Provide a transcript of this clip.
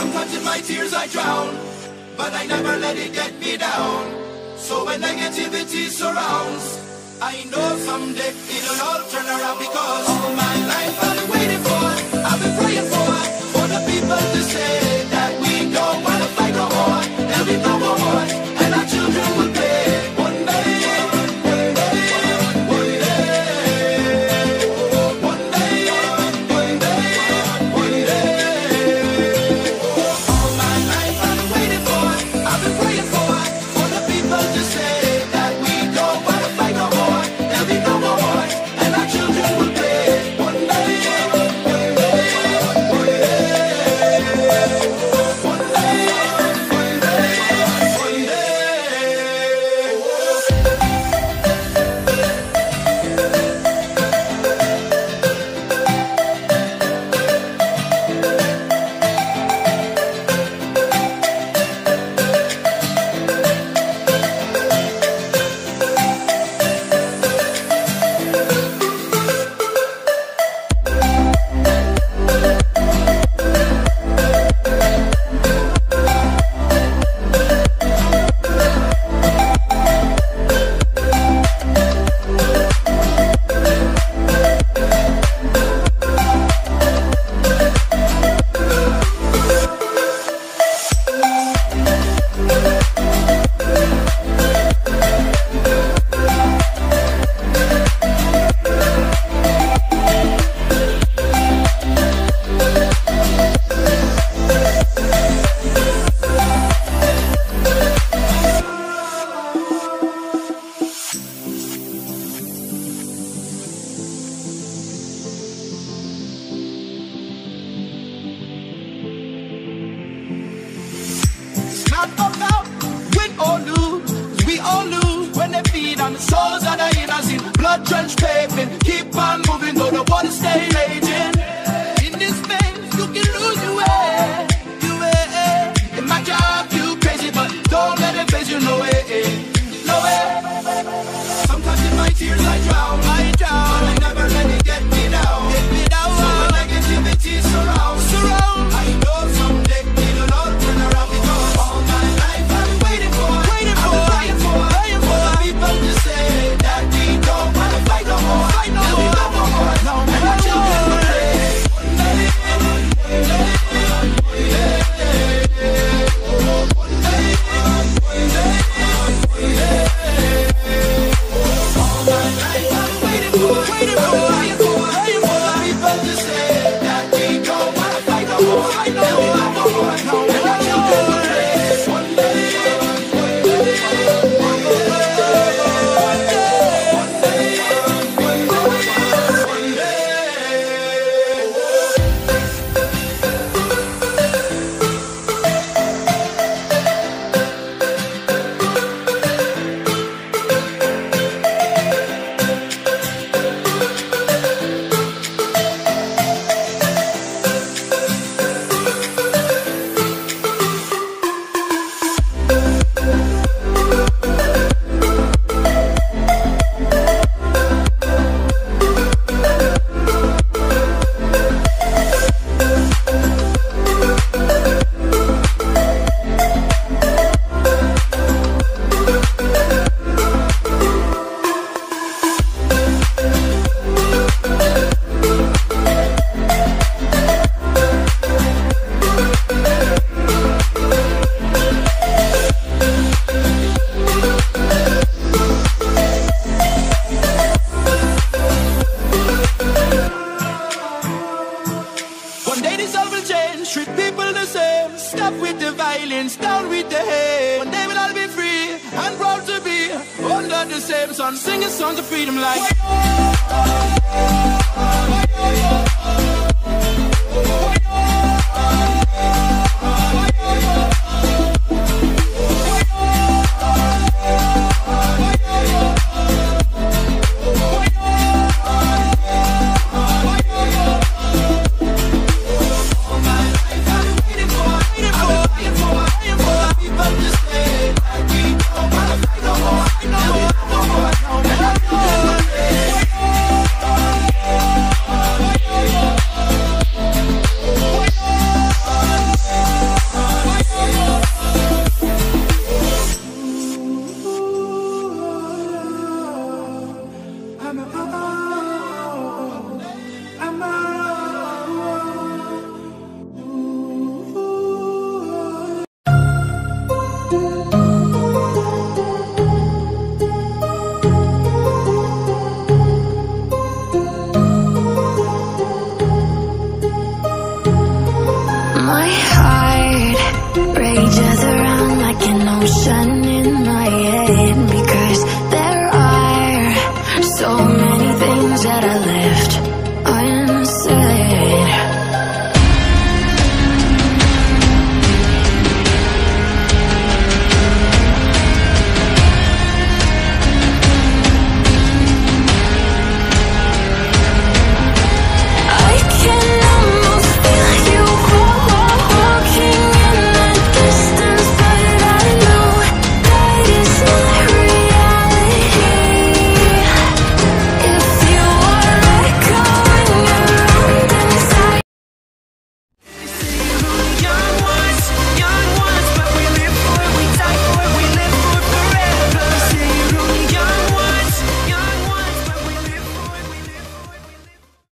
Sometimes in my tears I drown, but I never let it get me down. So when negativity surrounds, I know someday it'll all turn around. Because all my life I've been waiting for, I've been praying for the people to say that we don't wanna fight no more. There'll be no more wars, and our children will play one day. And the souls that are in us in blood trench pavement. Keep on moving, though the water stay raging. In this space, you can lose your way, your way. In my job, you crazy, but don't let it face you, no way, no way. Sometimes in my tears I drown, but I never let it get me down. So when negativity surrounds, I know someday it'll all turn around. Because all my life I've been waiting for, I've been praying for the people to say that we don't wanna fight no more. There'll be no more, and our children will play. All my life I've been waiting for the people to say that we don't wanna fight no more. There'll be no more, and our children will play. One day. Treat people the same. Stop with the violence, down with the hate. One day we'll all be free and proud to be under the same sun, singing songs of freedom like.